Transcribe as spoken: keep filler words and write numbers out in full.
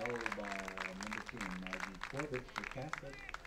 go by number ten, Maggie Corbett for Catholic.